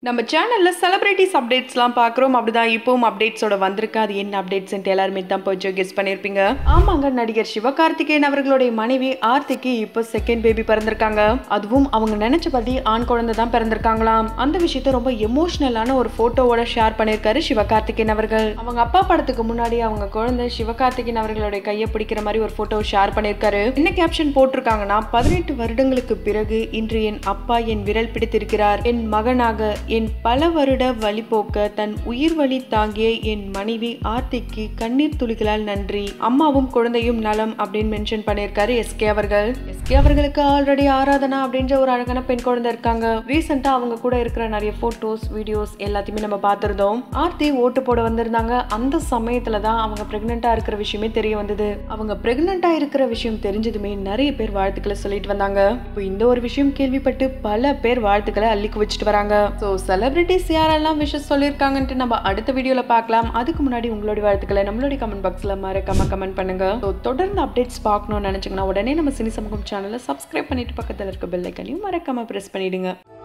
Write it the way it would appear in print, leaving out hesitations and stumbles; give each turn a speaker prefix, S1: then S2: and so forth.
S1: நம்ம சேனல்ல செலிபிரிட்டிஸ் அப்டேட்ஸ்லாம் பார்க்குறோம். அப்படிதான் இப்பவும் அப்டேட்ஸோட வந்திருக்கு. அது என்ன அப்டேட்ஸ்ன்ட்டு எல்லாருமே தான் போய் கெஸ் பண்ணியிருப்பீங்க. ஆமாங்க, நடிகர் சிவகார்த்திகேயன் அவர்களுடைய மனைவி ஆர்த்திக்கு இப்போ செகண்ட் பேபி பிறந்திருக்காங்க. அதுவும் அவங்க நினைச்சபடி ஆண் குழந்தை தான் பிறந்திருக்காங்களாம். அந்த விஷயத்த ரொம்ப எமோஷனலான ஒரு போட்டோவோட ஷேர் பண்ணியிருக்காரு சிவகார்த்திகேயன் அவர்கள். அவங்க அப்பா படத்துக்கு முன்னாடி அவங்க குழந்தை சிவகார்த்திகேயன் அவர்களுடைய கையை பிடிக்கிற மாதிரி ஒரு போட்டோ ஷேர் பண்ணியிருக்காரு. என்ன கேப்ஷன் போட்டிருக்காங்கன்னா, 18 வருடங்களுக்கு பிறகு இன்று என் அப்பா என் விரல் பிடித்திருக்கிறார். என் மகனாக என் பல வருட வழி போக்க தன் உயிர் வழி தாங்கிய என் மனைவி ஆர்த்திக்கு கண்ணீர் துளிகளால் நன்றி. அம்மாவும் குழந்தையும் நலம் அப்படின்னு மென்ஷன் பண்ணியிருக்காரு எஸ்கே அவர்கள். எஸ்கே அவர்களுக்கு ஆல்ரெடி ஆராதனா அப்படின்ற ஒரு அழகான பெண் குழந்தை இருக்காங்க. ரீசெண்டா அவங்க கூட இருக்கிற நிறைய போட்டோஸ் வீடியோஸ் எல்லாத்தையுமே நம்ம பார்த்திருந்தோம். ஆர்த்தி ஓட்டு போட வந்திருந்தாங்க. அந்த சமயத்துல தான் அவங்க பிரெக்னெண்டா இருக்கிற விஷயமே தெரிய வந்தது. அவங்க பிரெக்னெண்டா இருக்கிற விஷயம் தெரிஞ்சதுமே நிறைய பேர் வாழ்த்துக்களை சொல்லிட்டு வந்தாங்க. இப்போ இந்த ஒரு விஷயம் கேள்விப்பட்டு பல பேர் வாழ்த்துக்களை அள்ளி குவிச்சிட்டு வராங்க. ஸோ செலிபிரிட்டிஸ் யாரெல்லாம் விஷஸ் சொல்லியிருக்காங்கன்ட்டு நம்ம அடுத்த வீடியோல பார்க்கலாம். அதுக்கு முன்னாடி உங்களுடைய வாழ்த்துக்களை நம்மளுடைய கமெண்ட் பாக்ஸ்ல மறக்காம கமெண்ட் பண்ணுங்க. ஸோ தொடர்ந்து அப்டேட்ஸ் பார்க்கணும்னு நினைச்சீங்கன்னா உடனே நம்ம சினி சமூகம் சேனலை சப்ஸ்கிரைப் பண்ணிட்டு பக்கத்தில் இருக்க பெல் ஐக்கனையும் மறக்காம பிரஸ் பண்ணிடுங்க.